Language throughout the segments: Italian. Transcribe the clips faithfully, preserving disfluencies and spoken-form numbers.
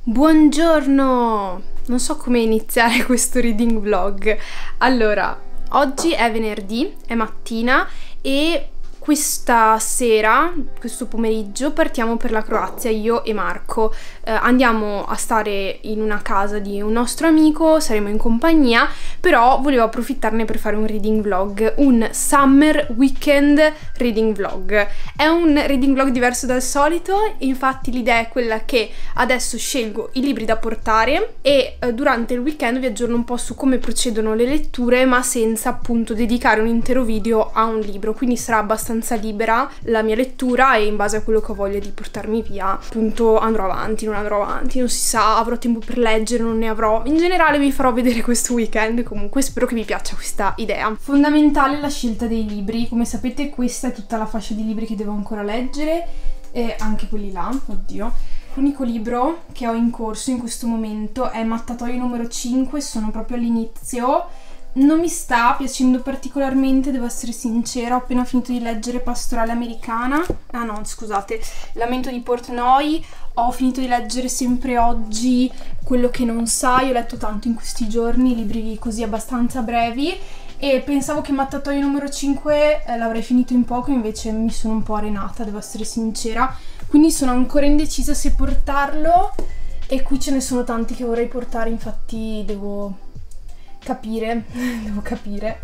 Buongiorno! Non so come iniziare questo reading vlog. Allora, oggi è venerdì, è mattina e questa sera, questo pomeriggio, partiamo per la Croazia, io e Marco. Eh, andiamo a stare in una casa di un nostro amico, saremo in compagnia, però volevo approfittarne per fare un reading vlog, un summer weekend reading vlog. È un reading vlog diverso dal solito, infatti l'idea è quella che adesso scelgo i libri da portare e eh, durante il weekend vi aggiorno un po' su come procedono le letture, ma senza appunto dedicare un intero video a un libro, quindi sarà abbastanza libera la mia lettura e in base a quello che ho voglia di portarmi via appunto andrò avanti, non andrò avanti, non si sa, avrò tempo per leggere, non ne avrò. In generale vi farò vedere questo weekend, comunque spero che vi piaccia questa idea. Fondamentale la scelta dei libri, come sapete questa è tutta la fascia di libri che devo ancora leggere e anche quelli là, oddio. L'unico libro che ho in corso in questo momento è Mattatoio numero cinque, sono proprio all'inizio. Non mi sta piacendo particolarmente, devo essere sincera, ho appena finito di leggere Pastorale Americana, ah no scusate, Lamento di Portnoy, ho finito di leggere sempre oggi Quello che non sai, ho letto tanto in questi giorni, libri così abbastanza brevi e pensavo che Mattatoio numero cinque eh, l'avrei finito in poco, invece mi sono un po' arenata, devo essere sincera, quindi sono ancora indecisa se portarlo e qui ce ne sono tanti che vorrei portare, infatti devo... capire, devo capire.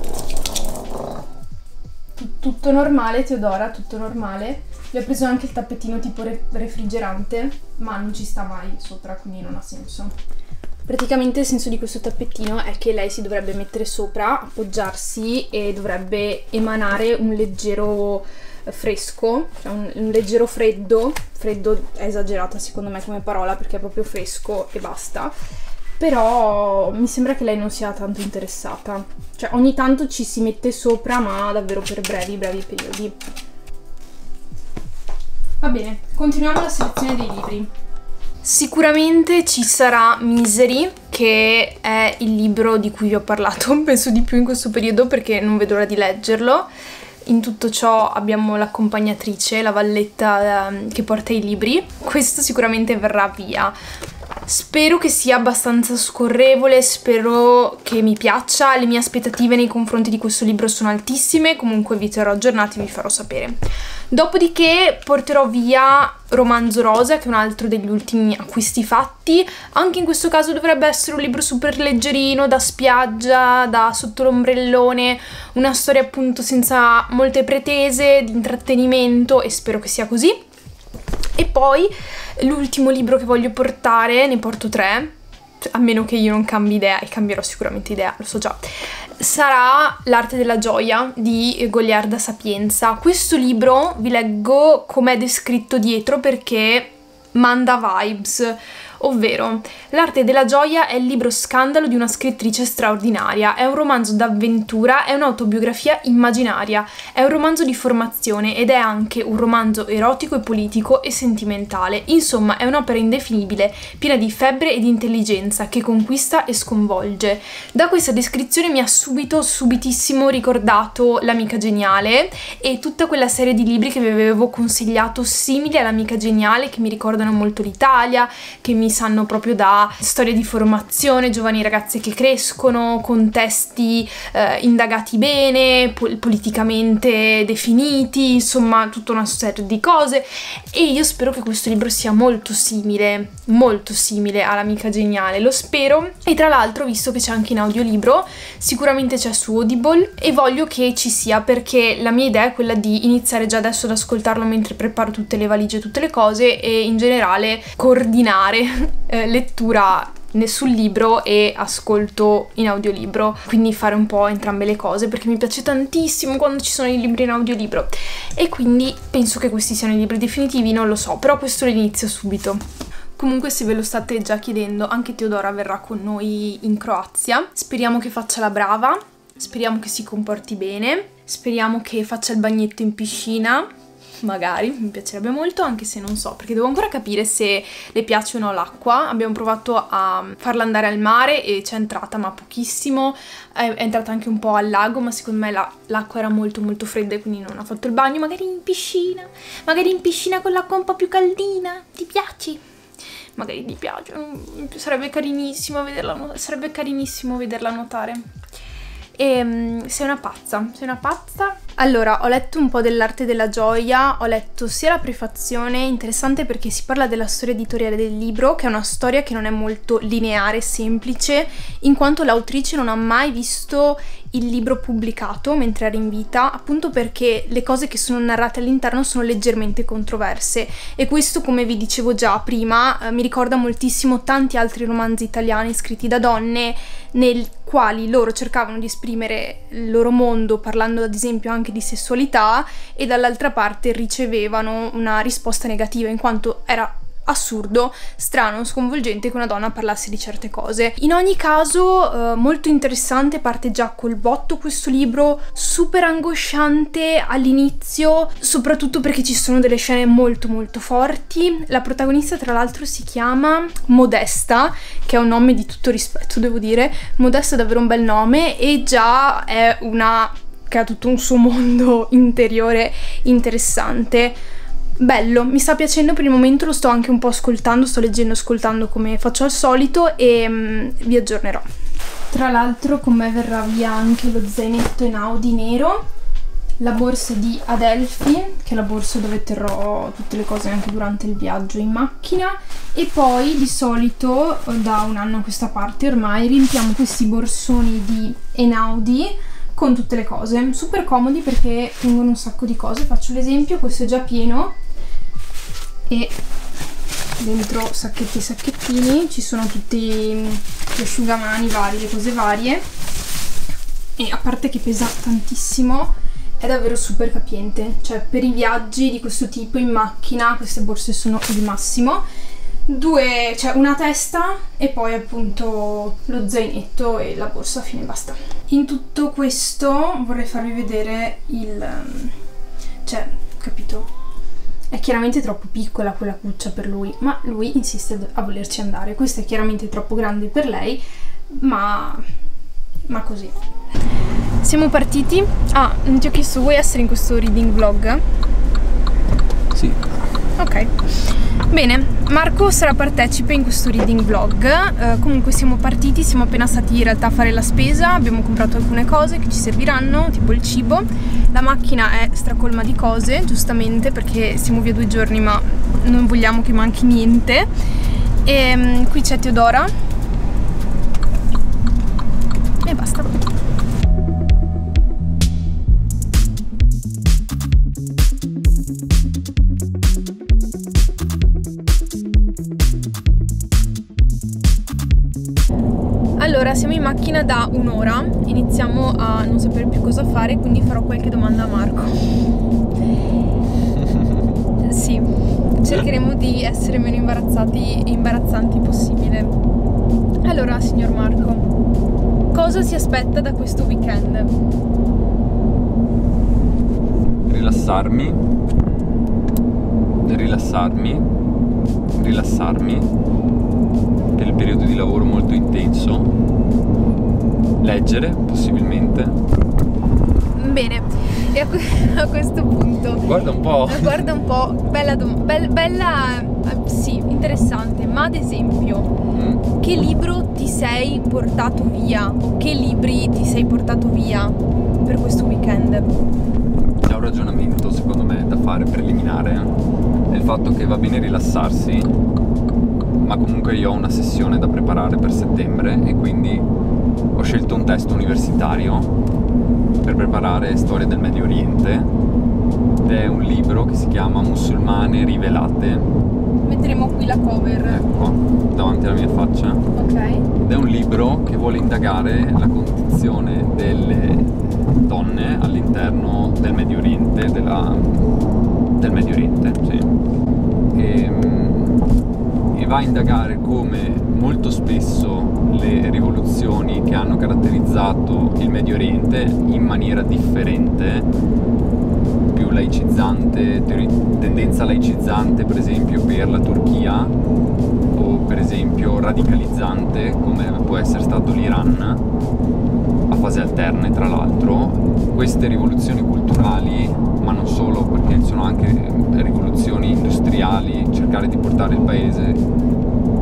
Tutto normale, Teodora, tutto normale. Vi ho preso anche il tappetino tipo re refrigerante, ma non ci sta mai sopra, quindi non ha senso. Praticamente il senso di questo tappetino è che lei si dovrebbe mettere sopra, appoggiarsi e dovrebbe emanare un leggero fresco, cioè un, un leggero freddo. Freddo è esagerata secondo me come parola perché è proprio fresco e basta. Però mi sembra che lei non sia tanto interessata, cioè ogni tanto ci si mette sopra ma davvero per brevi brevi periodi. Va bene, continuiamo la selezione dei libri. Sicuramente ci sarà Misery, che è il libro di cui vi ho parlato penso di più in questo periodo perché non vedo l'ora di leggerlo. In tutto ciò abbiamo l'accompagnatrice, la valletta eh, che porta i libri. Questo sicuramente verrà via. Spero che sia abbastanza scorrevole, spero che mi piaccia, le mie aspettative nei confronti di questo libro sono altissime, comunque vi terrò aggiornati e vi farò sapere. Dopodiché porterò via Romanzo Rosa, che è un altro degli ultimi acquisti fatti, anche in questo caso dovrebbe essere un libro super leggerino, da spiaggia, da sotto l'ombrellone, una storia appunto senza molte pretese, di intrattenimento e spero che sia così. E poi l'ultimo libro che voglio portare, ne porto tre, a meno che io non cambi idea, e cambierò sicuramente idea, lo so già, sarà L'arte della gioia di Goliarda Sapienza. Questo libro vi leggo com'è descritto dietro perché manda vibes. Ovvero, L'arte della gioia è il libro scandalo di una scrittrice straordinaria, è un romanzo d'avventura, è un'autobiografia immaginaria, è un romanzo di formazione ed è anche un romanzo erotico e politico e sentimentale. Insomma, è un'opera indefinibile, piena di febbre e di intelligenza, che conquista e sconvolge. Da questa descrizione mi ha subito, subitissimo ricordato L'amica geniale e tutta quella serie di libri che vi avevo consigliato simili all'amica geniale, che mi ricordano molto l'Italia, che mi sanno proprio da storie di formazione, giovani ragazze che crescono, contesti eh, indagati bene, pol politicamente definiti, insomma tutta una serie di cose e io spero che questo libro sia molto simile, molto simile all'amica geniale, lo spero. E tra l'altro, visto che c'è anche in audiolibro, sicuramente c'è su Audible e voglio che ci sia perché la mia idea è quella di iniziare già adesso ad ascoltarlo mentre preparo tutte le valigie e tutte le cose e in generale coordinare Eh, lettura sul libro e ascolto in audiolibro, quindi fare un po' entrambe le cose perché mi piace tantissimo quando ci sono i libri in audiolibro e quindi penso che questi siano i libri definitivi, non lo so, però questo lo inizio subito. Comunque, se ve lo state già chiedendo, anche Teodora verrà con noi in Croazia, speriamo che faccia la brava, speriamo che si comporti bene, speriamo che faccia il bagnetto in piscina. Magari, mi piacerebbe molto, anche se non so, perché devo ancora capire se le piace o no l'acqua. Abbiamo provato a farla andare al mare e c'è entrata ma pochissimo, è, è entrata anche un po' al lago, ma secondo me l'acqua era molto molto fredda e quindi non ha fatto il bagno. Magari in piscina, magari in piscina con l'acqua un po' più caldina, ti piace? magari gli piacciono, sarebbe carinissimo vederla, sarebbe carinissimo vederla nuotare. E sei una pazza, sei una pazza. Allora, ho letto un po' dell'Arte della gioia, ho letto sia la prefazione, interessante perché si parla della storia editoriale del libro, che è una storia che non è molto lineare, semplice, in quanto l'autrice non ha mai visto il libro pubblicato mentre era in vita, appunto perché le cose che sono narrate all'interno sono leggermente controverse, e questo, come vi dicevo già prima, eh, mi ricorda moltissimo tanti altri romanzi italiani scritti da donne, nei quali loro cercavano di esprimere il loro mondo parlando ad esempio anche di sessualità, e dall'altra parte ricevevano una risposta negativa, in quanto era assurdo, strano, sconvolgente che una donna parlasse di certe cose. In ogni caso, eh, molto interessante, parte già col botto questo libro, super angosciante all'inizio, soprattutto perché ci sono delle scene molto molto forti. La protagonista tra l'altro si chiama Modesta, che è un nome di tutto rispetto, devo dire. Modesta è davvero un bel nome, e già è una che ha tutto un suo mondo interiore interessante. Bello, mi sta piacendo per il momento, lo sto anche un po' ascoltando, sto leggendo e ascoltando come faccio al solito, e um, vi aggiornerò. Tra l'altro con me verrà via anche lo zainetto Einaudi nero, la borsa di Adelphi, che è la borsa dove terrò tutte le cose anche durante il viaggio in macchina, e poi di solito da un anno a questa parte ormai riempiamo questi borsoni di Einaudi con tutte le cose, super comodi perché tengono un sacco di cose. Faccio l'esempio, questo è già pieno e dentro sacchetti e sacchettini ci sono tutti gli asciugamani vari, le cose varie, e a parte che pesa tantissimo è davvero super capiente, cioè per i viaggi di questo tipo in macchina queste borse sono il massimo. Due, cioè una testa e poi appunto lo zainetto e la borsa, fine, basta. In tutto questo vorrei farvi vedere il, cioè, capito? È chiaramente troppo piccola quella cuccia per lui, ma lui insiste a volerci andare. Questa è chiaramente troppo grande per lei, ma, ma così. Siamo partiti. Ah, non ti ho chiesto, vuoi essere in questo reading vlog? Sì. Ok. Bene, Marco sarà partecipe in questo reading vlog. Uh, comunque siamo partiti, siamo appena stati in realtà a fare la spesa, abbiamo comprato alcune cose che ci serviranno, tipo il cibo. La macchina è stracolma di cose, giustamente, perché siamo via due giorni ma non vogliamo che manchi niente. E um, qui c'è Teodora e basta. Allora, siamo in macchina da un'ora, iniziamo a non sapere più cosa fare, quindi farò qualche domanda a Marco. Sì, cercheremo di essere meno imbarazzati e imbarazzanti possibile. Allora, signor Marco, cosa si aspetta da questo weekend? Rilassarmi, rilassarmi, rilassarmi. Per il periodo di lavoro molto intenso, leggere possibilmente. Bene, e a, a questo punto guarda un po', guarda un po', bella, be bella, sì, interessante, ma ad esempio mm. che libro ti sei portato via, o che libri ti sei portato via per questo weekend? C'è un ragionamento secondo me da fare preliminare, è il fatto che va bene rilassarsi, ma comunque io ho una sessione da preparare per settembre e quindi ho scelto un testo universitario per preparare Storia del Medio Oriente, ed è un libro che si chiama Musulmane rivelate. Metteremo qui la cover. Ecco, davanti alla mia faccia. Ok. Ed è un libro che vuole indagare la condizione delle donne all'interno del Medio Oriente, della, del Medio Oriente, sì. E, e va a indagare come molto spesso le rivoluzioni che hanno caratterizzato il Medio Oriente in maniera differente, più laicizzante, tendenza laicizzante per esempio per la Turchia, o per esempio radicalizzante come può essere stato l'Iran, a fasi alterne tra l'altro. Queste rivoluzioni culturali, ma non solo, perché sono anche rivoluzioni industriali, cercare di portare il paese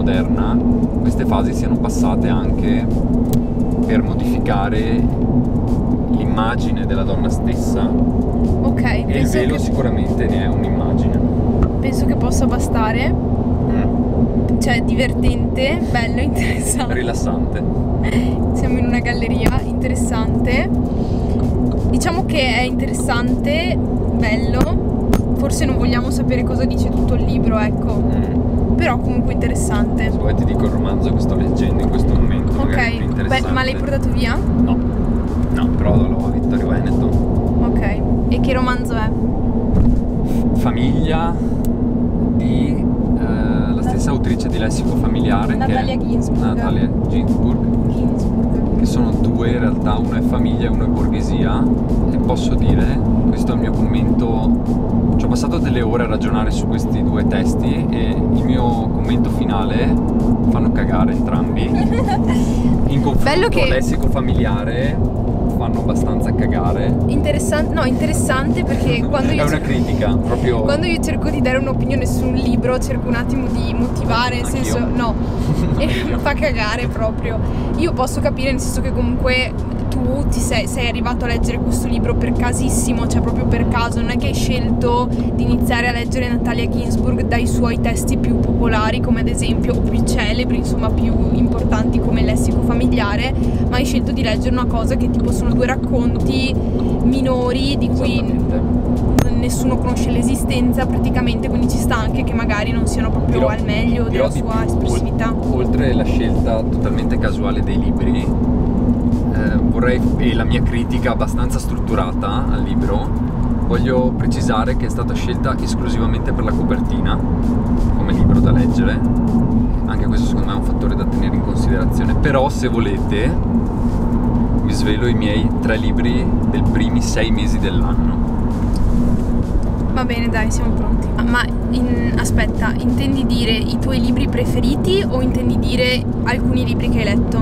moderna, queste fasi siano passate anche per modificare l'immagine della donna stessa. Ok, e il penso velo che, sicuramente ne è un'immagine. penso che possa bastare. Mm. Cioè, divertente, bello, interessante. Rilassante. Siamo in una galleria interessante. Diciamo che è interessante, bello. Forse non vogliamo sapere cosa dice tutto il libro, ecco. Mm. Però comunque interessante. Se vuoi ti dico il romanzo che sto leggendo in questo momento. magari è più Ok, beh, interessante. ma l'hai portato via? No, no, però lo a Vittorio Veneto. Ok. E che romanzo è? Famiglia di eh, la stessa autrice di Lessico familiare, Natalia che è Ginzburg. Natalia Ginzburg, Ginsburg. che sono due in realtà, uno è famiglia e uno è borghesia, e posso dire, questo è il mio commento, ci ho passato delle ore a ragionare su questi due testi e il mio commento finale: fanno cagare entrambi. In confronto Bello che- Lessico familiare fanno abbastanza cagare. Interessante, no, interessante perché quando È io, una cerco, critica, proprio. quando io cerco di dare un'opinione su un libro, cerco un attimo di motivare, nel Anch'io. senso, no, e Anch'io. fa cagare proprio. Io posso capire, nel senso che comunque tu ti sei, sei arrivato a leggere questo libro per casissimo, cioè proprio per caso, non è che hai scelto di iniziare a leggere Natalia Ginzburg dai suoi testi più popolari, come ad esempio, o più celebri, insomma più importanti come Lessico familiare, ma hai scelto di leggere una cosa che tipo sono due racconti minori di cui Esattamente. nessuno conosce l'esistenza praticamente, quindi ci sta anche che magari non siano proprio Dirò- al meglio dirò della di sua più, espressività. ol- Oltre la scelta totalmente casuale dei libri, eh, vorrei, e la mia critica abbastanza strutturata al libro, voglio precisare che è stata scelta esclusivamente per la copertina come libro da leggere. Anche questo secondo me è un fattore da tenere in considerazione. Però se volete vi svelo i miei tre libri del primi sei mesi dell'anno. Va bene, dai, siamo pronti. Ah, ma in- aspetta, intendi dire i tuoi libri preferiti o intendi dire alcuni libri che hai letto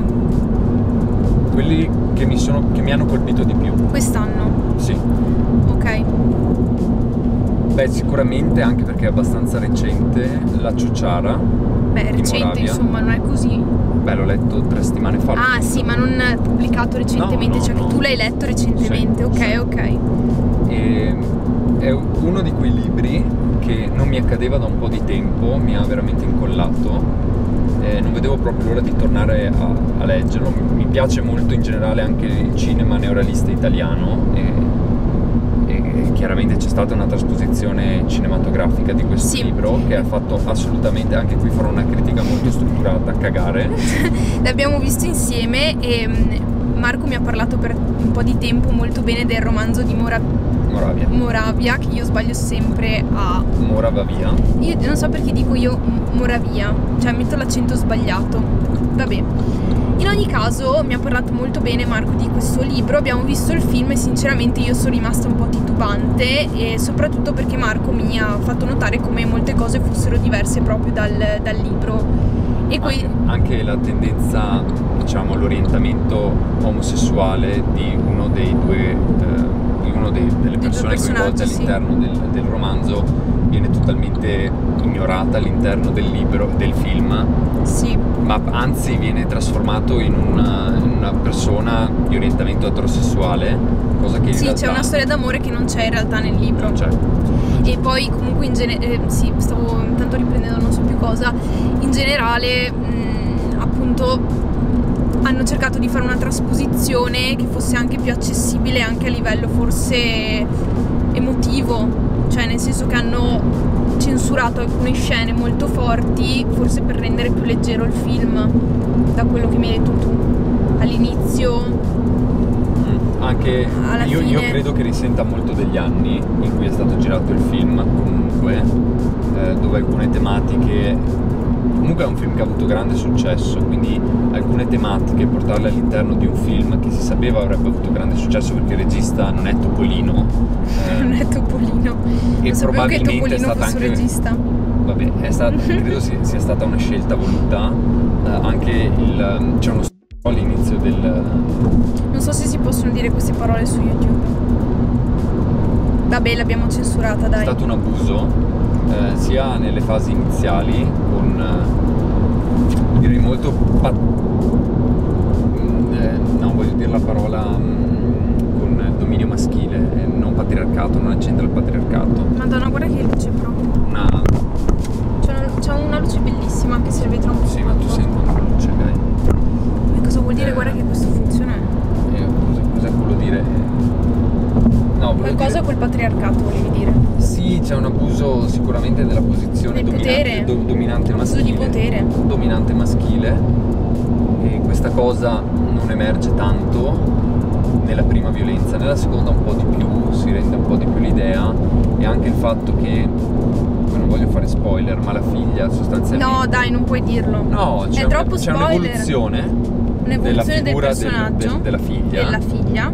Quelli che mi, sono, che mi hanno colpito di più. quest'anno? Sì. Ok. Beh, sicuramente, anche perché è abbastanza recente, La Ciociara. Beh, Di recente, Moravia. insomma, non è così. Beh, l'ho letto tre settimane fa. Ah, sì, ma non pubblicato recentemente, No, no, cioè no. che tu l'hai letto recentemente. Sì, ok, sì. ok. E è uno di quei libri che non mi accadeva da un po' di tempo, mi ha veramente incollato. E non vedevo proprio l'ora di tornare a, a leggerlo. Mi piace molto in generale anche il cinema neorealista italiano e, e chiaramente c'è stata una trasposizione cinematografica di questo Sì. libro che ha fatto assolutamente, anche qui farò una critica molto strutturata, cagare. L'abbiamo visto insieme e mm, Marco mi ha parlato per un po' di tempo molto bene del romanzo di Mora- Moravia. Moravia, che io sbaglio sempre a... Mora va via. Io non so perché dico io M- Moravia, cioè metto l'accento sbagliato. Vabbè. In ogni caso mi ha parlato molto bene Marco di questo libro, abbiamo visto il film e sinceramente io sono rimasta un po' titubante e soprattutto perché Marco mi ha fatto notare come molte cose fossero diverse proprio dal, dal libro. E poi... Anche, anche la tendenza, diciamo, l'orientamento omosessuale di uno dei due, eh, di uno dei, delle due persone coinvolte personaggi, sì. all'interno del, del romanzo viene totalmente ignorata all'interno del libro, del film, Sì, ma anzi viene trasformato in una, in una persona di orientamento eterosessuale, cosa che in sì, realtà c'è una storia d'amore che non c'è in realtà nel libro. non c'è. E poi comunque in genere, eh, sì, stavo intanto riprendendo non so più cosa, in generale mh, appunto hanno cercato di fare una trasposizione che fosse anche più accessibile anche a livello forse emotivo, cioè nel senso che hanno censurato alcune scene molto forti forse per rendere più leggero il film, da quello che mi hai detto tu all'inizio. Anche Alla io, io fine- credo che risenta molto degli anni in cui è stato girato il film, comunque, eh, dove alcune tematiche. Comunque è un film che ha avuto grande successo, quindi alcune tematiche portarle all'interno di un film che si sapeva avrebbe avuto grande successo perché il regista non è Topolino. eh, Non è Topolino, e non sapevo che probabilmente è Topolino stata fosse un anche regista. Vabbè, è stata, credo sia, sia stata una scelta voluta. eh, anche il c'è uno s- all'inizio del Non so se si possono dire queste parole su YouTube. Vabbè, l'abbiamo censurata, è dai. stato un abuso, eh, sia nelle fasi iniziali con, eh, molto pa- eh, no, voglio dire la parola mh, con dominio maschile, eh, non patriarcato, non accende al patriarcato. Madonna, guarda che luce proprio. Una... C'è una, c'è una luce bellissima, anche se il vetro è un po' Sì, ma tu sei una luce, dai. E cosa vuol dire? Eh, Guarda che questo funziona. Eh, cosa, cosa volevo dire? No, volevo Qualcosa dire... col patriarcato volevi dire. Sì, c'è un abuso sicuramente della posizione Del dominante, potere. do- dominante Abuso maschile. di potere. Dominante maschile. E questa cosa non emerge tanto nella prima violenza, nella seconda un po' di più, si rende un po' di più l'idea, e anche il fatto che, poi non voglio fare spoiler, ma la figlia sostanzialmente... No, dai, non puoi dirlo. No, c'è, è un- troppo c'è spoiler. un'evoluzione, Un'evoluzione della del figura del- personaggio. del- della figlia, Della figlia.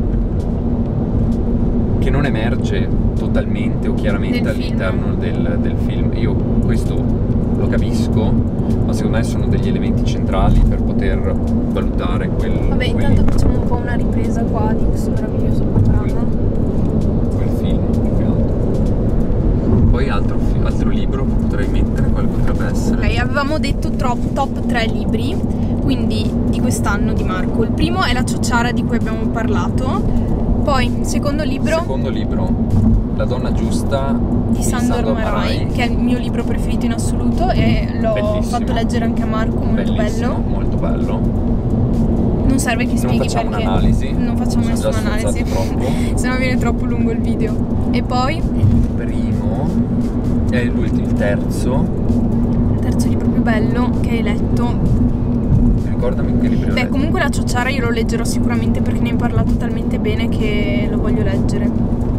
che non emerge totalmente o chiaramente Nel all'interno del, del film. Io questo lo capisco, ma secondo me sono degli elementi centrali per poter valutare quel, Vabbè, quel, intanto facciamo un po' una ripresa qua di questo meraviglioso panorama. quel film più che altro. Poi altro, fi- altro libro potrei mettere, quale potrebbe essere? Ok, avevamo detto top, top tre libri, quindi di quest'anno di Marco. Il primo è La ciociara di cui abbiamo parlato. Poi, secondo libro Secondo libro, La donna giusta di Sandor Marai, che è il mio libro preferito in assoluto e l'ho Bellissimo. fatto leggere anche a Marco, molto Bellissimo, bello. molto bello. Non serve che Non spieghi facciamo perché. un'analisi, Non facciamo sono già nessuna analisi. sforzato troppo. Se no viene troppo lungo il video. E poi, Il primo è l'ultimo, il terzo. il terzo libro più bello che hai letto. Ricordami che libro ho Beh, letto. comunque La ciociara io lo leggerò sicuramente perché ne hai parlato talmente bene che lo voglio leggere.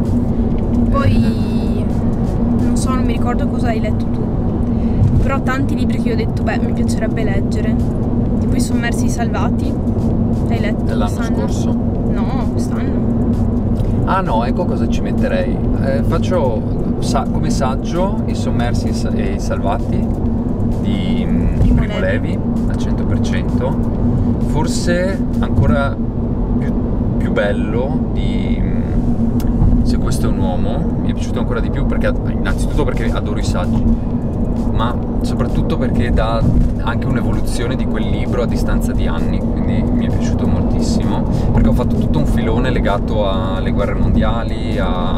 Poi non so, non mi ricordo cosa hai letto tu. Però tanti libri che io ho detto, beh, mi piacerebbe leggere. Tipo I sommersi salvati. L'hai letto Dell'anno quest'anno? scorso? No, quest'anno. Ah no, ecco cosa ci metterei. Eh, faccio sa- come saggio I sommersi e sa- e i salvati di mm, Primo Primo Levi al cento per cento. Forse ancora più, più bello di mm, Se questo è un uomo. Mi è piaciuto ancora di più perché, innanzitutto perché adoro i saggi, ma soprattutto perché dà anche un'evoluzione di quel libro a distanza di anni, quindi mi è piaciuto moltissimo, perché ho fatto tutto un filone legato alle guerre mondiali,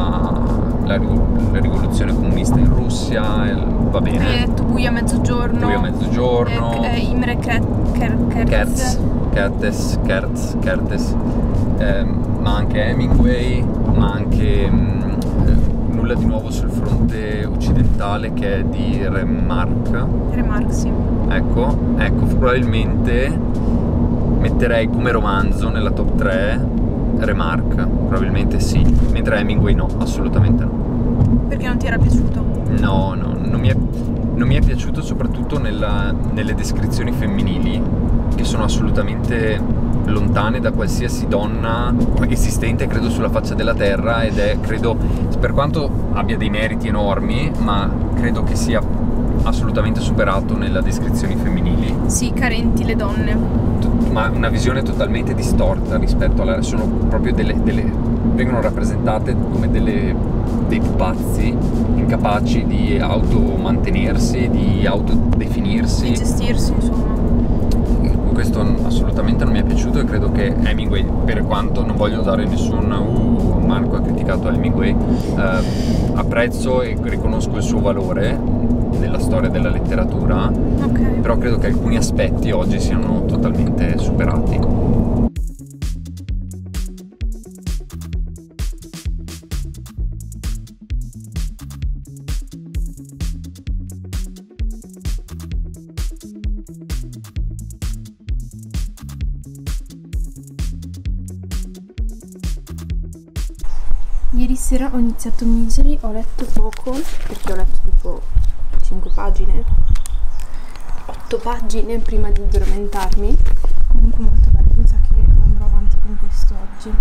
alla rivoluzione comunista in Russia, e va bene. Hai letto Buio a mezzogiorno. Buio a mezzogiorno. Eh, eh, Imre Kre- Ker- Kertz, Kertz. Kertes, Kertz, Kertes, ehm, ma anche Hemingway, ma anche mh, eh, Nulla di nuovo sul fronte occidentale, che è di Remarque. Remarque, sì. Ecco, ecco, probabilmente metterei come romanzo nella top tre Remarque, probabilmente sì, mentre Hemingway no, assolutamente no. Perché non ti era piaciuto? No, no, non mi è, non mi è piaciuto soprattutto nella- nelle descrizioni femminili, che sono assolutamente lontane da qualsiasi donna esistente, credo, sulla faccia della terra, ed è, credo, per quanto abbia dei meriti enormi, ma credo che sia assolutamente superato nella descrizioni femminili. Sì, carenti le donne. T- ma una visione totalmente distorta rispetto alla... sono proprio delle... delle vengono rappresentate come delle, dei pupazzi incapaci di automantenersi, di autodefinirsi. Di gestirsi, insomma. Questo assolutamente non mi è piaciuto, e credo che Hemingway, per quanto non voglio dare nessun uh, Marco ha criticato Hemingway, eh, apprezzo e riconosco il suo valore nella storia della letteratura, Ok. però credo che alcuni aspetti oggi siano totalmente superati. Ieri sera ho iniziato Misery, ho letto poco, perché ho letto tipo cinque pagine, otto pagine prima di addormentarmi. Comunque molto bello, mi sa che andrò avanti con questo oggi.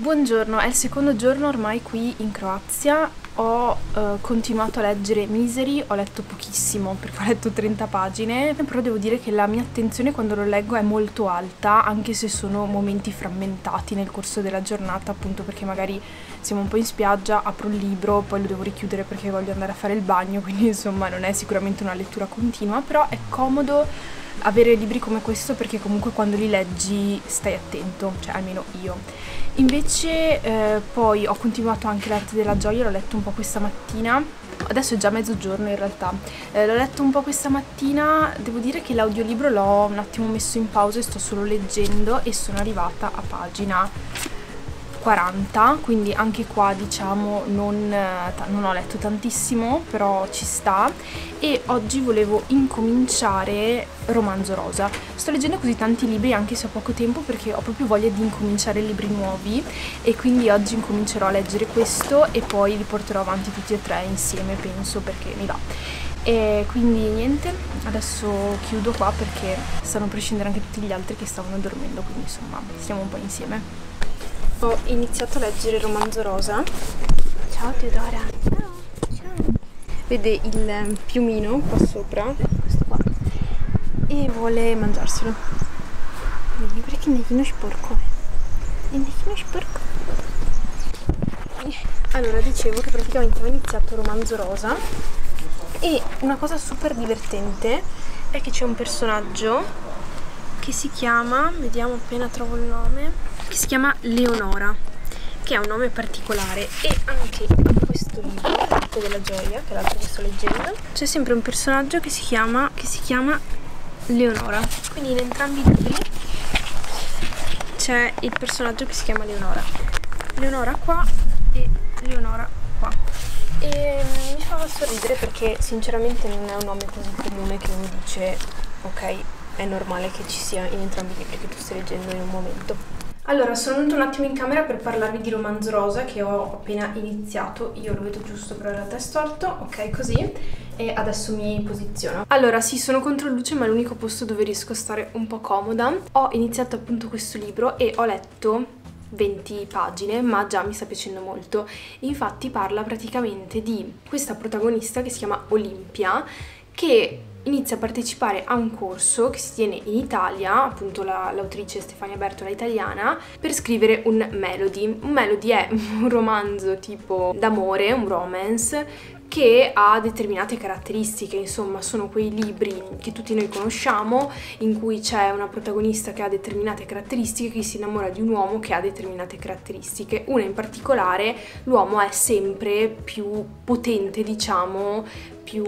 Buongiorno, è il secondo giorno ormai qui in Croazia. Ho eh, continuato a leggere Misery, ho letto pochissimo perché ho letto trenta pagine, però devo dire che la mia attenzione quando lo leggo è molto alta, anche se sono momenti frammentati nel corso della giornata, appunto perché magari siamo un po' in spiaggia, apro il libro, poi lo devo richiudere perché voglio andare a fare il bagno, quindi insomma non è sicuramente una lettura continua, però è comodo avere libri come questo perché comunque quando li leggi stai attento, cioè almeno io. Invece eh, poi ho continuato anche l'arte della gioia, l'ho letto un po' questa mattina, adesso è già mezzogiorno in realtà, eh, l'ho letto un po' questa mattina, devo dire che l'audiolibro l'ho un attimo messo in pausa e sto solo leggendo e sono arrivata a pagina quaranta, quindi anche qua diciamo non, non ho letto tantissimo, però ci sta, e oggi volevo incominciare Romanzo Rosa. Sto leggendo così tanti libri anche se ho poco tempo perché ho proprio voglia di incominciare libri nuovi e quindi oggi incomincerò a leggere questo e poi li porterò avanti tutti e tre insieme, penso, perché mi va. E quindi niente, adesso chiudo qua perché stanno per scendere anche tutti gli altri che stavano dormendo, quindi insomma stiamo un po' insieme. Ho iniziato a leggere Romanzo Rosa. Ciao Teodora. Ciao. Ciao. Vede il piumino qua sopra, questo qua, e vuole mangiarselo. Vedi, perché il necchino sporco è. Il necchino sporco. Allora, dicevo che praticamente ho iniziato Romanzo Rosa e una cosa super divertente è che c'è un personaggio che si chiama, vediamo appena trovo il nome, che si chiama Leonora, che è un nome particolare, e anche in questo libro, L'arte della gioia, che è l'altro che sto leggendo, c'è sempre un personaggio che si chiama, che si chiama Leonora. Quindi in entrambi i libri c'è il personaggio che si chiama Leonora. Leonora qua e Leonora qua. E mi fa sorridere perché sinceramente non è un nome così comune che uno dice ok, è normale che ci sia in entrambi i libri che tu stai leggendo in un momento. Allora, sono venuta un attimo in camera per parlarvi di Romanzo Rosa che ho appena iniziato. Io lo vedo giusto, però in realtà è storto, ok, così. E adesso mi posiziono. Allora, sì, sono contro luce, ma è l'unico posto dove riesco a stare un po' comoda. Ho iniziato appunto questo libro e ho letto venti pagine, ma già mi sta piacendo molto. Infatti parla praticamente di questa protagonista che si chiama Olimpia, che inizia a partecipare a un corso che si tiene in Italia, appunto la, l'autrice Stefania Bertola italiana, per scrivere un melody. Un melody è un romanzo tipo d'amore, un romance, che ha determinate caratteristiche, insomma sono quei libri che tutti noi conosciamo in cui c'è una protagonista che ha determinate caratteristiche, che si innamora di un uomo che ha determinate caratteristiche. Una in particolare, l'uomo è sempre più potente, diciamo, più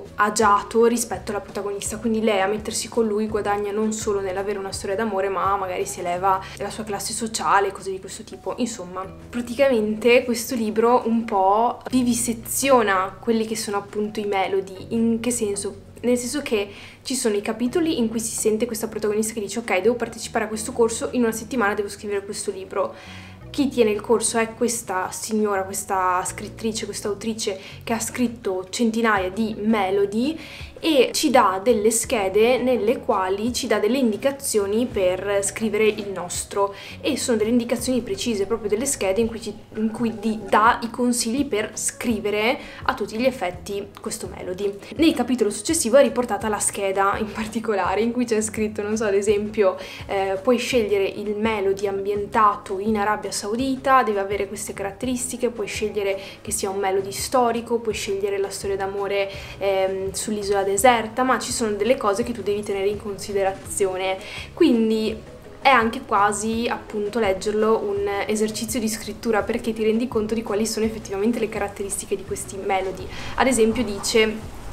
agiato rispetto alla protagonista, quindi lei a mettersi con lui guadagna non solo nell'avere una storia d'amore, ma magari si eleva la sua classe sociale, cose di questo tipo. Insomma, praticamente questo libro un po' viviseziona quelli che sono appunto i melody. In che senso? Nel senso che ci sono i capitoli in cui si sente questa protagonista che dice ok, devo partecipare a questo corso, in una settimana devo scrivere questo libro. Chi tiene il corso è questa signora, questa scrittrice, questa autrice che ha scritto centinaia di melody e ci dà delle schede nelle quali ci dà delle indicazioni per scrivere il nostro, e sono delle indicazioni precise, proprio delle schede in cui, ci, in cui di, dà i consigli per scrivere a tutti gli effetti questo melody. Nel capitolo successivo è riportata la scheda in particolare in cui c'è scritto, non so, ad esempio eh, puoi scegliere il melody ambientato in Arabia Saudita, deve avere queste caratteristiche, puoi scegliere che sia un melody storico, puoi scegliere la storia d'amore eh, sull'isola deserta, ma ci sono delle cose che tu devi tenere in considerazione, quindi è anche quasi appunto leggerlo un esercizio di scrittura, perché ti rendi conto di quali sono effettivamente le caratteristiche di questi melody. Ad esempio dice,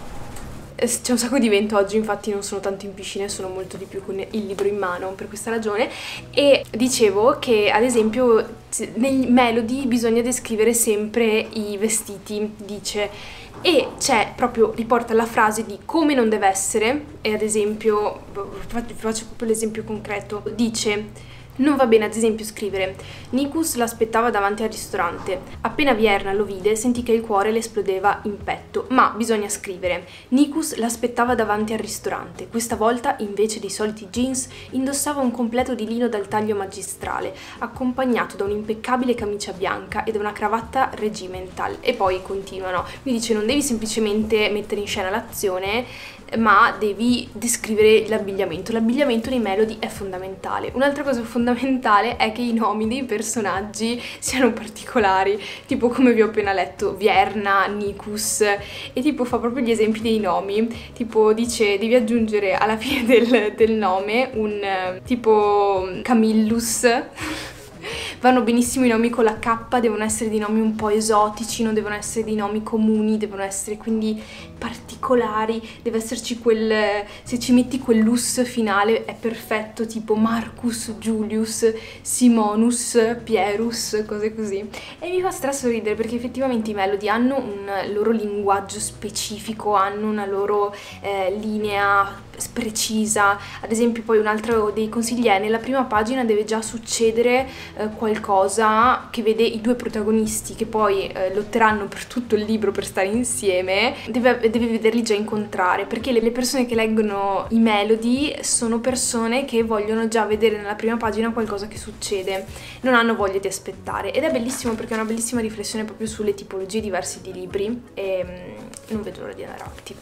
c'è un sacco di vento oggi, infatti non sono tanto in piscina, sono molto di più con il libro in mano per questa ragione, e dicevo che ad esempio nei melody bisogna descrivere sempre i vestiti, dice, e c'è proprio, riporta la frase di come non deve essere, e ad esempio, faccio proprio l'esempio concreto, dice Non va bene ad esempio scrivere Nikus l'aspettava davanti al ristorante. Appena Vierna lo vide sentì che il cuore le esplodeva in petto. Ma bisogna scrivere Nikus l'aspettava davanti al ristorante. Questa volta invece dei soliti jeans indossava un completo di lino dal taglio magistrale, accompagnato da un'impeccabile camicia bianca e da una cravatta regimental. E poi continuano. Mi dice non devi semplicemente mettere in scena l'azione, ma devi descrivere l'abbigliamento. L'abbigliamento dei Melody è fondamentale. Un'altra cosa fondamentale è che i nomi dei personaggi siano particolari, tipo come vi ho appena letto, Vierna, Nikus, e tipo fa proprio gli esempi dei nomi, tipo dice devi aggiungere alla fine del, del nome un tipo Camillus. Vanno benissimo i nomi con la K, devono essere dei nomi un po' esotici, non devono essere dei nomi comuni, devono essere quindi particolari, deve esserci quel, se ci metti quell'us finale è perfetto, tipo Marcus, Julius, Simonus, Pierus, cose così. E mi fa strasorridere perché effettivamente i Melody hanno un loro linguaggio specifico, hanno una loro eh, linea precisa. Ad esempio poi un altro dei consigli è nella prima pagina deve già succedere eh, qualcosa che vede i due protagonisti che poi eh, lotteranno per tutto il libro per stare insieme, deve, deve vederli già incontrare, perché le, le persone che leggono i Melody sono persone che vogliono già vedere nella prima pagina qualcosa che succede, non hanno voglia di aspettare, ed è bellissimo perché è una bellissima riflessione proprio sulle tipologie diverse di libri e mm, non vedo l'ora di andare avanti.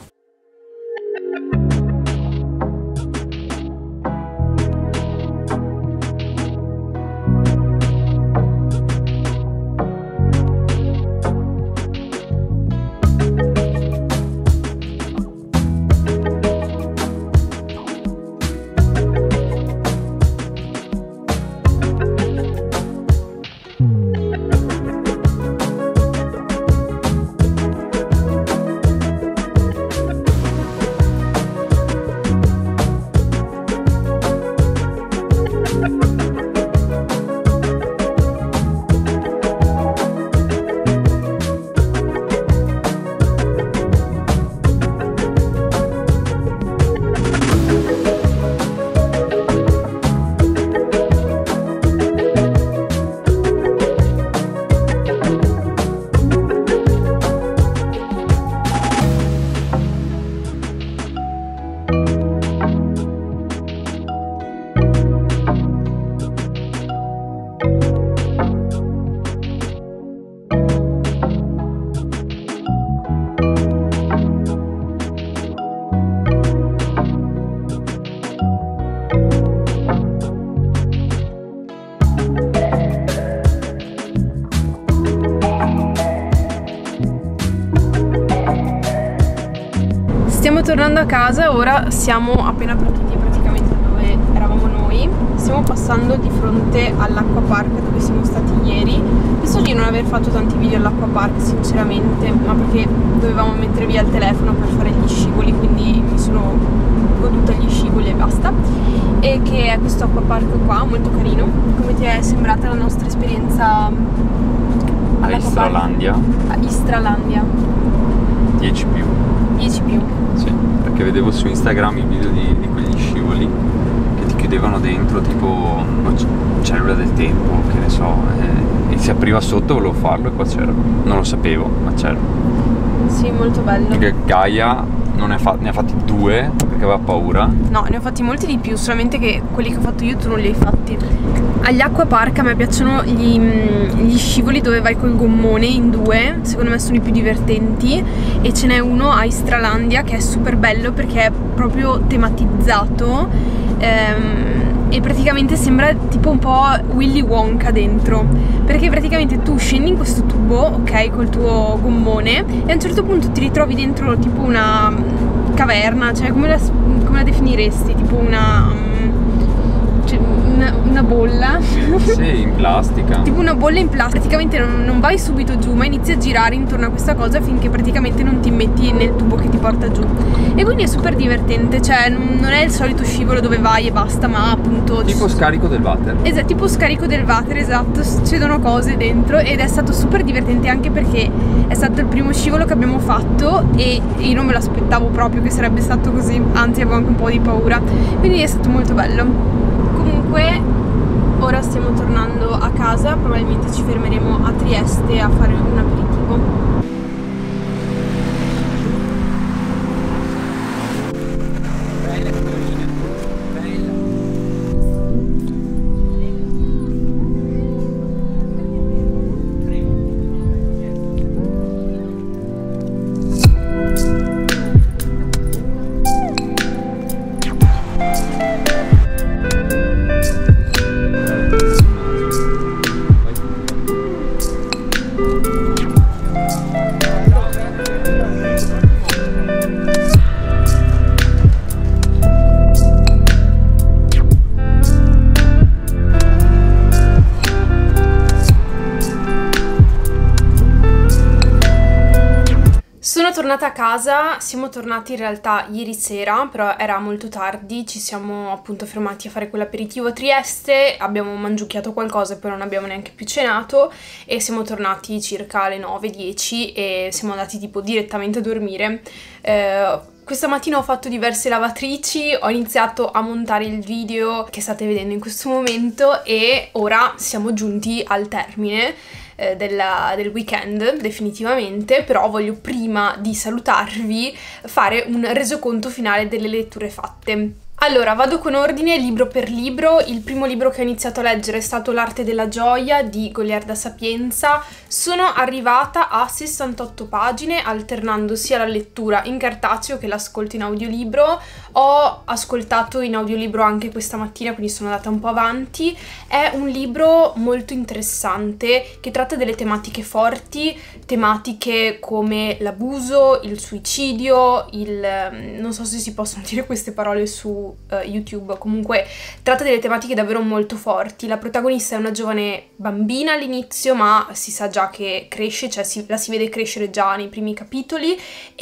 Stiamo tornando a casa, ora siamo appena partiti praticamente dove eravamo noi. Stiamo passando di fronte all'acquapark dove siamo stati ieri. Penso di non aver fatto tanti video all'acquapark sinceramente, ma perché dovevamo mettere via il telefono per fare gli scivoli, quindi mi sono goduta gli scivoli e basta. E che è questo acquapark qua, molto carino. Come ti è sembrata la nostra esperienza a Istralandia? A Istralandia. dieci più. dieci più. Sì, perché vedevo su Instagram i video di, di quegli scivoli che ti chiudevano dentro tipo una cellula del tempo, che ne so, e, e si apriva sotto, volevo farlo e qua c'era. Non lo sapevo, ma c'era. Sì, molto bello. Perché Gaia non ne ha, fa ne ha fatti due perché aveva paura. No, ne ho fatti molti di più, solamente che quelli che ho fatto io tu non li hai fatti. Agli acquapark a me piacciono gli, gli scivoli dove vai col gommone in due, secondo me sono i più divertenti, e ce n'è uno a Istralandia che è super bello perché è proprio tematizzato ehm, e praticamente sembra tipo un po' Willy Wonka dentro, perché praticamente tu scendi in questo tubo, ok, col tuo gommone, e a un certo punto ti ritrovi dentro tipo una caverna, cioè come la, come la definiresti? Tipo una... Cioè, una, una bolla. Sì, in plastica. Tipo una bolla in plastica. Praticamente non, non vai subito giù, ma inizi a girare intorno a questa cosa finché praticamente non ti metti nel tubo che ti porta giù. E quindi è super divertente, cioè non, non è il solito scivolo dove vai e basta, ma appunto tipo scarico del water. Esatto, tipo scarico del water, esatto, succedono cose dentro ed è stato super divertente anche perché è stato il primo scivolo che abbiamo fatto e io non me l'aspettavo proprio che sarebbe stato così, anzi avevo anche un po' di paura, quindi è stato molto bello. Comunque ora casa, probabilmente ci fermeremo a Trieste a fare un aperitivo. Sono tornata a casa, siamo tornati in realtà ieri sera, però era molto tardi, ci siamo appunto fermati a fare quell'aperitivo a Trieste, abbiamo mangiucchiato qualcosa e poi non abbiamo neanche più cenato e siamo tornati circa alle nove dieci e siamo andati tipo direttamente a dormire. Eh, Questa mattina ho fatto diverse lavatrici, ho iniziato a montare il video che state vedendo in questo momento e ora siamo giunti al termine eh, della, del weekend definitivamente, però voglio prima di salutarvi fare un resoconto finale delle letture fatte. Allora, vado con ordine libro per libro. Il primo libro che ho iniziato a leggere è stato L'arte della gioia di Goliarda Sapienza. Sono arrivata a sessantotto pagine, alternando sia la lettura in cartaceo che l'ascolto in audiolibro. Ho ascoltato in audiolibro anche questa mattina, quindi sono andata un po' avanti. È un libro molto interessante che tratta delle tematiche forti, tematiche come l'abuso, il suicidio, il... non so se si possono dire queste parole su Uh, YouTube, comunque tratta delle tematiche davvero molto forti. La protagonista è una giovane bambina all'inizio, ma si sa già che cresce, cioè si, la si vede crescere già nei primi capitoli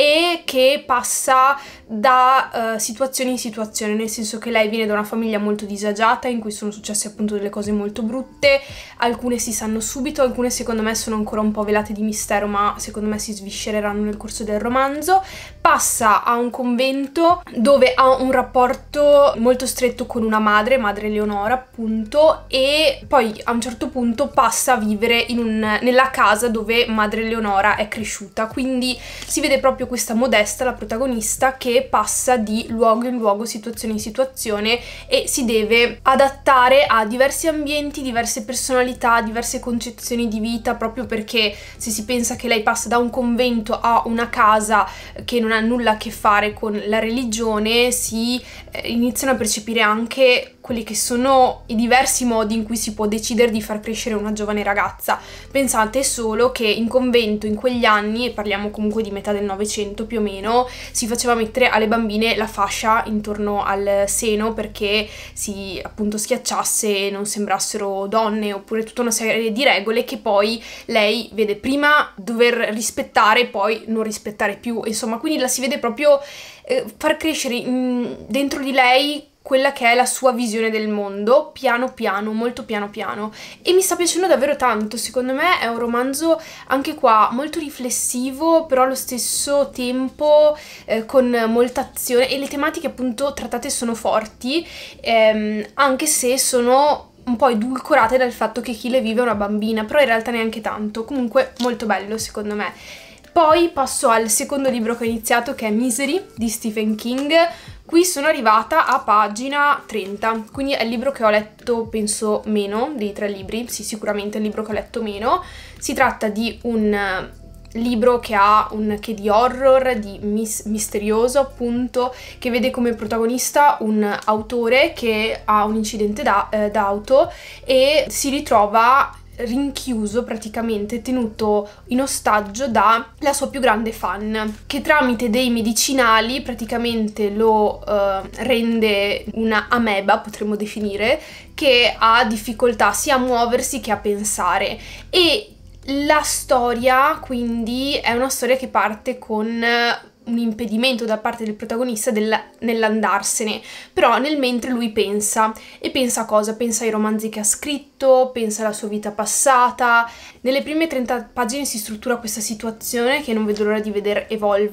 e che passa da uh, situazione in situazione, nel senso che lei viene da una famiglia molto disagiata in cui sono successe appunto delle cose molto brutte, alcune si sanno subito, alcune secondo me sono ancora un po' velate di mistero, ma secondo me si sviscereranno nel corso del romanzo. Passa a un convento dove ha un rapporto molto stretto con una madre, madre Leonora appunto, e poi a un certo punto passa a vivere in un, nella casa dove madre Leonora è cresciuta, quindi si vede proprio questa Modesta, la protagonista, che passa di luogo in luogo, situazione in situazione e si deve adattare a diversi ambienti, diverse personalità, diverse concezioni di vita, proprio perché se si pensa che lei passa da un convento a una casa che non ha nulla a che fare con la religione, si iniziano a percepire anche quelli che sono i diversi modi in cui si può decidere di far crescere una giovane ragazza. Pensate solo che in convento in quegli anni, e parliamo comunque di metà del Novecento più o meno, si faceva mettere alle bambine la fascia intorno al seno perché si appunto schiacciasse e non sembrassero donne, oppure tutta una serie di regole che poi lei vede prima dover rispettare e poi non rispettare più, insomma, quindi la si vede proprio eh, far crescere in, dentro di lei quella che è la sua visione del mondo, piano piano, molto piano piano, e mi sta piacendo davvero tanto. Secondo me è un romanzo anche qua molto riflessivo, però allo stesso tempo eh, con molta azione, e le tematiche appunto trattate sono forti, ehm, anche se sono un po' edulcorate dal fatto che chi le vive è una bambina, però in realtà neanche tanto. Comunque molto bello secondo me. Poi passo al secondo libro che ho iniziato, che è Misery di Stephen King. Qui sono arrivata a pagina trenta, quindi è il libro che ho letto penso meno dei tre libri, sì, sicuramente è il libro che ho letto meno. Si tratta di un libro che ha un che di horror, di mis misterioso appunto, che vede come protagonista un autore che ha un incidente d'auto eh, e si ritrova rinchiuso, praticamente tenuto in ostaggio dalla sua più grande fan, che tramite dei medicinali praticamente lo uh, rende una ameba, potremmo definire, che ha difficoltà sia a muoversi che a pensare. E la storia quindi è una storia che parte con un impedimento da parte del protagonista nell'andarsene, però nel mentre lui pensa, e pensa a cosa? Pensa ai romanzi che ha scritto, pensa alla sua vita passata. Nelle prime trenta pagine si struttura questa situazione che non vedo l'ora di vedere evolvere,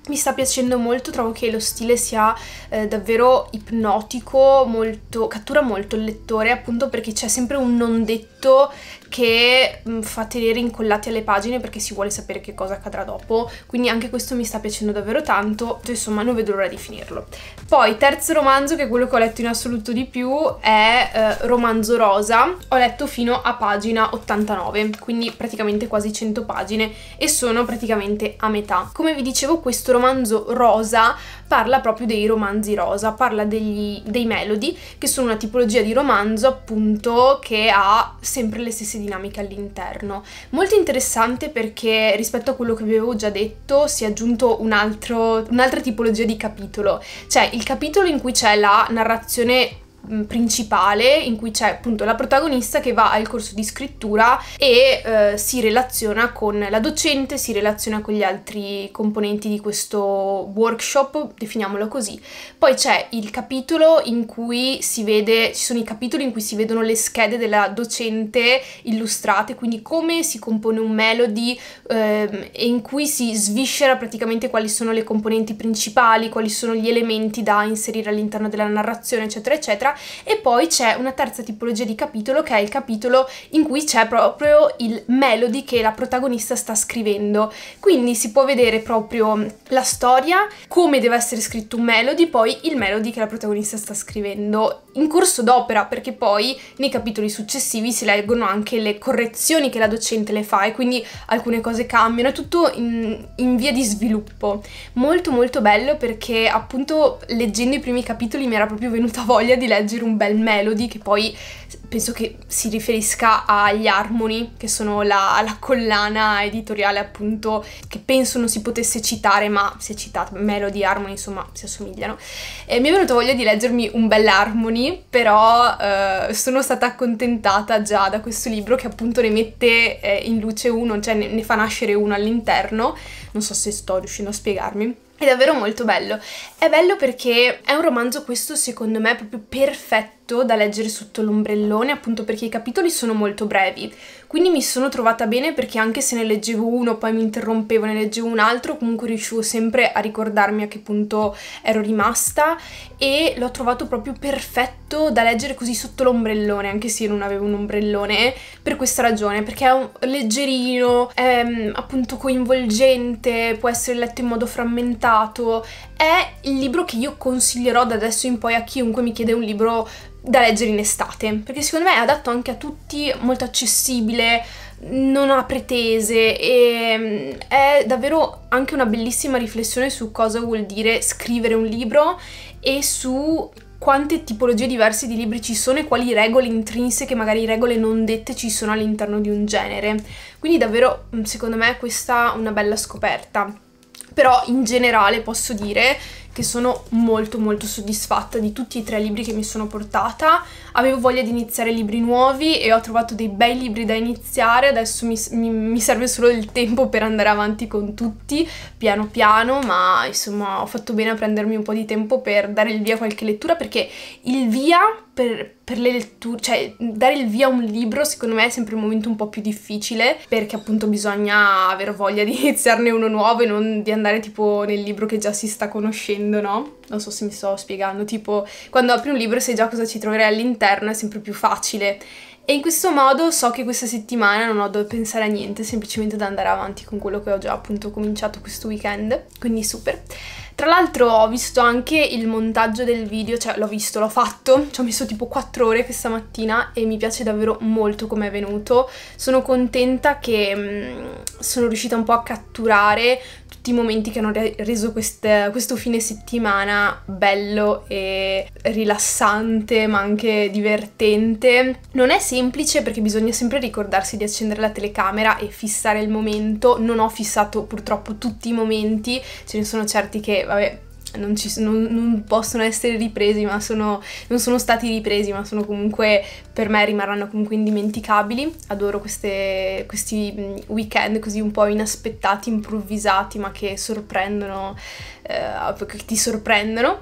mi sta piacendo molto, trovo che lo stile sia eh, davvero ipnotico, molto, cattura molto il lettore, appunto perché c'è sempre un non detto che mh, fa tenere incollati alle pagine perché si vuole sapere che cosa accadrà dopo, quindi anche questo mi sta piacendo davvero tanto, insomma non vedo l'ora di finirlo. Poi terzo romanzo, che è quello che ho letto in assoluto di più, è eh, Romanzo Rosa. Ho letto fino a pagina ottantanove, quindi praticamente quasi cento pagine, e sono praticamente a metà. Come vi dicevo, questo romanzo rosa parla proprio dei romanzi rosa, parla degli, dei melody, che sono una tipologia di romanzo appunto che ha sempre le stesse dinamiche all'interno. Molto interessante perché rispetto a quello che vi avevo già detto si è aggiunto un altro, un'altra tipologia di capitolo. C'è il capitolo in cui c'è la narrazione principale, in cui c'è appunto la protagonista che va al corso di scrittura e eh, si relaziona con la docente, si relaziona con gli altri componenti di questo workshop, definiamolo così. Poi c'è il capitolo in cui si vede, ci sono i capitoli in cui si vedono le schede della docente illustrate, quindi come si compone un melody, ehm, e in cui si sviscera praticamente quali sono le componenti principali, quali sono gli elementi da inserire all'interno della narrazione, eccetera eccetera. E poi c'è una terza tipologia di capitolo, che è il capitolo in cui c'è proprio il melody che la protagonista sta scrivendo, quindi si può vedere proprio la storia, come deve essere scritto un melody, poi il melody che la protagonista sta scrivendo in corso d'opera, perché poi nei capitoli successivi si leggono anche le correzioni che la docente le fa e quindi alcune cose cambiano, è tutto in, in via di sviluppo. Molto molto bello, perché appunto leggendo i primi capitoli mi era proprio venuta voglia di leggere un bel melody, che poi penso che si riferisca agli Harmony, che sono la, la collana editoriale appunto che penso non si potesse citare, ma si è citata, Melody e Harmony insomma si assomigliano. E mi è venuta voglia di leggermi un bel Harmony, però eh, sono stata accontentata già da questo libro, che appunto ne mette eh, in luce uno, cioè ne, ne fa nascere uno all'interno. Non so se sto riuscendo a spiegarmi. È davvero molto bello. È bello perché è un romanzo, questo secondo me, proprio perfetto da leggere sotto l'ombrellone, appunto perché i capitoli sono molto brevi, quindi mi sono trovata bene, perché anche se ne leggevo uno, poi mi interrompevo, ne leggevo un altro, comunque riuscivo sempre a ricordarmi a che punto ero rimasta, e l'ho trovato proprio perfetto da leggere così sotto l'ombrellone, anche se io non avevo un ombrellone, per questa ragione, perché è un leggerino, è appunto coinvolgente, può essere letto in modo frammentato. È il libro che io consiglierò da adesso in poi a chiunque mi chiede un libro da leggere in estate, perché secondo me è adatto anche a tutti, molto accessibile, non ha pretese, e è davvero anche una bellissima riflessione su cosa vuol dire scrivere un libro e su quante tipologie diverse di libri ci sono e quali regole intrinseche, magari regole non dette, ci sono all'interno di un genere. Quindi davvero secondo me questa è una bella scoperta. Però in generale posso dire che sono molto molto soddisfatta di tutti e tre libri che mi sono portata. Avevo voglia di iniziare libri nuovi e ho trovato dei bei libri da iniziare, adesso mi, mi, mi serve solo il tempo per andare avanti con tutti, piano piano, ma insomma ho fatto bene a prendermi un po' di tempo per dare il via a qualche lettura, perché il via per, per le letture, cioè dare il via a un libro secondo me è sempre un momento un po' più difficile, perché appunto bisogna avere voglia di iniziarne uno nuovo e non di andare tipo nel libro che già si sta conoscendo, no? Non so se mi sto spiegando, tipo quando apri un libro sai già cosa ci troverai all'interno, è sempre più facile. E in questo modo so che questa settimana non ho da pensare a niente, semplicemente da andare avanti con quello che ho già appunto cominciato questo weekend, quindi super. Tra l'altro ho visto anche il montaggio del video, cioè l'ho visto, l'ho fatto, ci ho messo tipo quattro ore questa mattina e mi piace davvero molto come è venuto. Sono contenta che mh, sono riuscita un po' a catturare tutti i momenti che hanno re reso queste, questo fine settimana bello e rilassante, ma anche divertente. Non è semplice perché bisogna sempre ricordarsi di accendere la telecamera e fissare il momento. Non ho fissato purtroppo tutti i momenti, ce ne sono certi che, vabbè, non, ci, non, non possono essere ripresi, ma sono, non sono stati ripresi, ma sono comunque, per me rimarranno comunque indimenticabili. Adoro queste, questi weekend così un po' inaspettati, improvvisati, ma che sorprendono, eh, che ti sorprendono.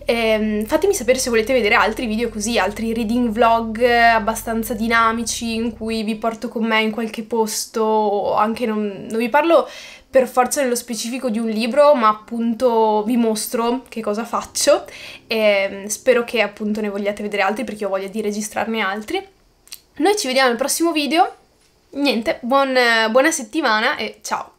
E, fatemi sapere se volete vedere altri video così, altri reading vlog abbastanza dinamici in cui vi porto con me in qualche posto, o anche non, non vi parlo per forza nello specifico di un libro, ma appunto vi mostro che cosa faccio e spero che appunto ne vogliate vedere altri perché ho voglia di registrarne altri. Noi ci vediamo nel prossimo video, niente, buon, buona settimana e ciao!